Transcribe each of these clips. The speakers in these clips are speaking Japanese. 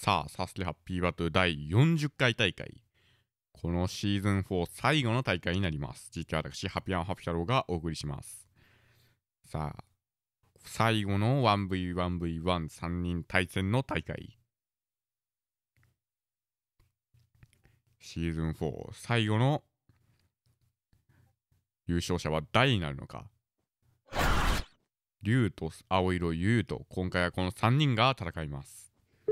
さあ、サスケハッピーバトル第40回大会。このシーズン4最後の大会になります。実況私、ハピアンハピ太郎がお送りします。さあ、最後の 1v1v13 人対戦の大会。シーズン4最後の優勝者は誰になるのか。竜と青色、ユウと、今回はこの3人が戦います。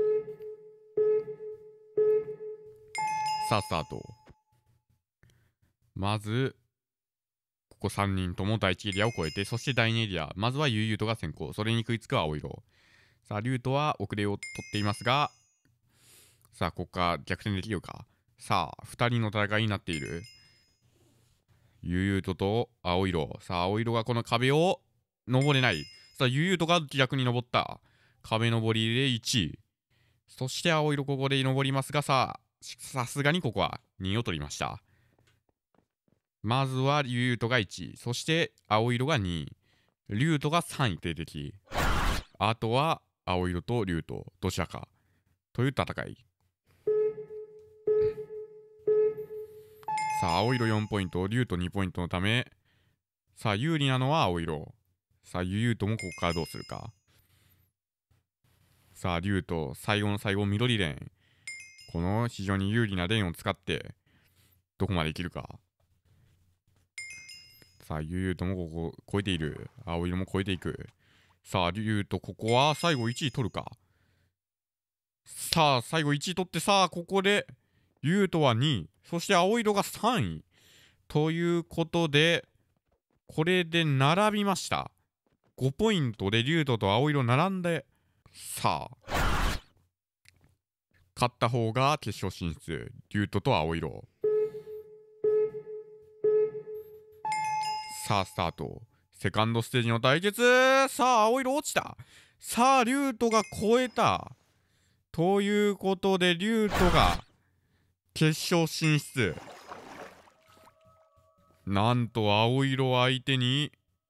さあ、スタート。まず、ここ3人とも第1エリアを越えて、そして第2エリア、まずはユウとが先行、それに食いつく青色。さあ、竜とは遅れを取っていますが、さあ、ここから逆転できるか。さあ、2人の戦いになっている。ユウと青色。さあ、青色がこの壁を登れない。さあ、ユウとが逆に登った。壁登りで1位。そして青色ここで登りますが、さすがにここは2位を取りました。まずはユウトが1位、そして青色が2位、リュウトが3位定的。あとは青色とリュウト、どちらかという戦い。さあ、青色4ポイント、リュウト2ポイントのため、さあ、有利なのは青色。さあ、ユウトもここからどうするか。さあ、リュウト、最後の最後、緑レーン。この非常に有利なレーンを使って、どこまでいけるか。さあ、ユウトもここ超えている。青色も超えていく。さあ、リュウト、ここは最後1位取るか。さあ、最後1位取って、さあ、ここで、ユウトは2位。そして青色が3位。ということで、これで並びました。5ポイントでリュウトと青色並んで、さあ、勝った方が決勝進出。リュウトと青色。さあ、スタート。セカンドステージの対決。さあ、青色落ちた。さあ、リュウトが超えた。ということで、リュウトが決勝進出。なんと、青色相手に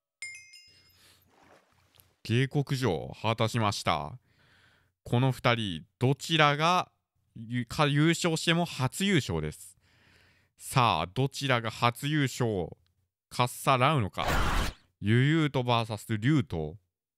警告状を果たしました。この2人、どちらが優勝しても初優勝です。さあ、どちらが初優勝をかっさらうのか。ユウト VS リュウト。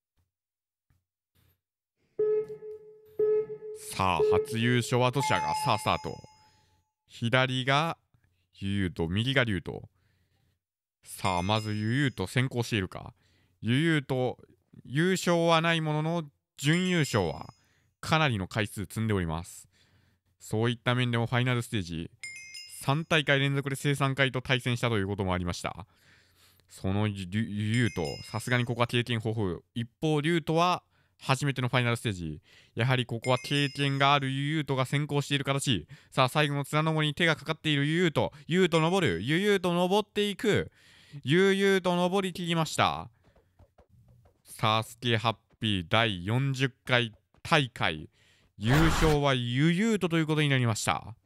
さあ、初優勝はどちらが。さあ、スタート。左がユウト、右がリュウト。さあ、まずユウト先行しているか。ユウト、優勝はないものの、準優勝はかなりの回数積んでおります。そういった面でもファイナルステージ、3大会連続で正3回と対戦したということもありました。そのユウト、さすがにここは経験豊富。一方、リュウトは初めてのファイナルステージ。やはりここは経験があるユウトが先行している形。さあ、最後の綱登りに手がかかっているユウト。ユウト登る。ユウト登っていく。ユウト登り切りました。サスケハッピー第40回大会。優勝はユウトということになりました。